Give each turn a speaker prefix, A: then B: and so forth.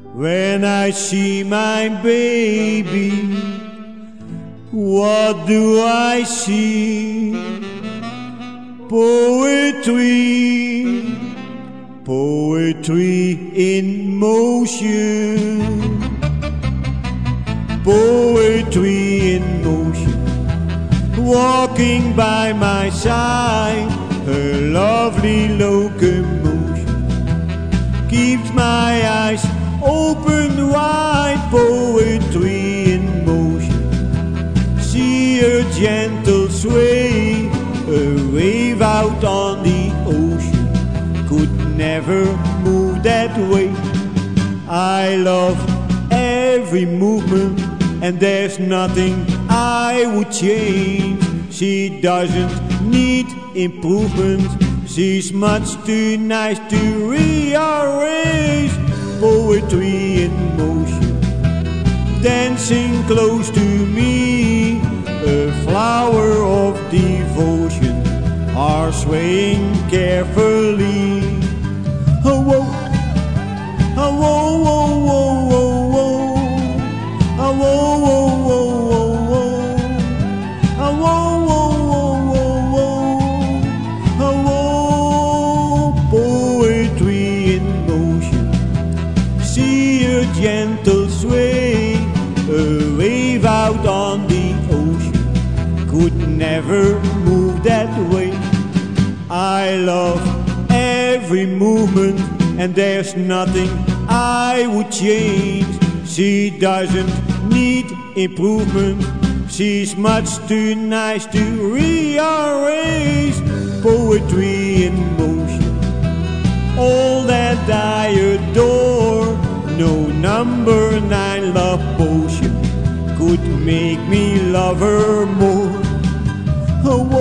A: When I see my baby, what do I see? Poetry, poetry in motion, poetry in motion. Walking by my side, her lovely locomotion keeps my eyes open wide. Poetry in motion. See her gentle sway, a wave out on the ocean could never move that way. I love every movement, and there's nothing I would change. She doesn't need improvement, she's much too nice to rearrange. Poetry in motion, dancing close to me, a flower of devotion, are swaying carefully. Oh, whoa, oh, whoa, whoa, whoa, whoa, whoa. Oh, whoa, whoa, whoa, whoa, whoa. Oh, whoa, whoa, whoa, whoa, whoa. Oh, whoa. Poetry in motion. See a gentle sway, a wave out on the ocean could never move that way. I love every movement, and there's nothing I would change. She doesn't need improvement, she's much too nice to rearrange. Poetry in motion, all that I adore. No number 9 love potion could make me love her more. Oh,